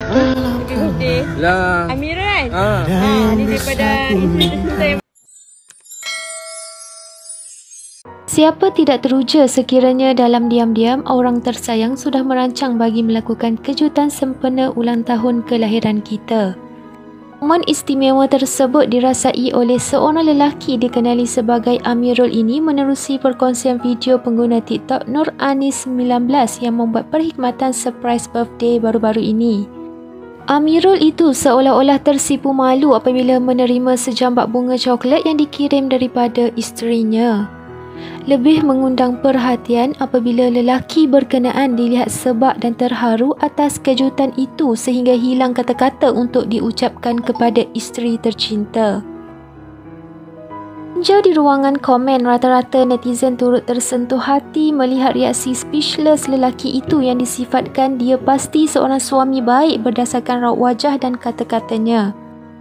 Happy birthday. Lah. Amira kan? Ni daripada isteri tercinta yang Siapa tidak teruja sekiranya dalam diam-diam orang tersayang sudah merancang bagi melakukan kejutan sempena ulang tahun kelahiran kita. Momen istimewa tersebut dirasai oleh seorang lelaki dikenali sebagai Amirul ini menerusi perkongsian video pengguna TikTok Nur Anis 19 yang membuat perkhidmatan surprise birthday baru-baru ini. Amirul itu seolah-olah tersipu malu apabila menerima sejambak bunga coklat yang dikirim daripada isterinya. Lebih mengundang perhatian apabila lelaki berkenaan dilihat sebab dan terharu atas kejutan itu sehingga hilang kata-kata untuk diucapkan kepada isteri tercinta. Jauh di ruangan komen, rata-rata netizen turut tersentuh hati melihat reaksi speechless lelaki itu yang disifatkan dia pasti seorang suami baik berdasarkan raut wajah dan kata-katanya.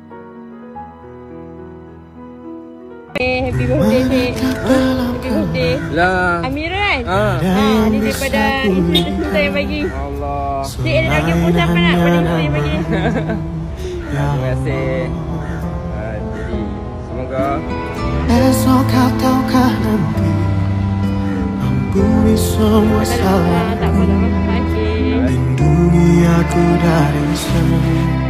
happy birthday, Cik. Happy birthday. Lah. Amira kan? Ni daripada isteri tercinta yang bagi. Allah. Cik ada lagi apa nak pada isteri yang bagi? Terima kasih. Jadi semoga Esok kau tahukah nanti ampuni semua salah, Tak apa. Okay. lindungi aku dari semua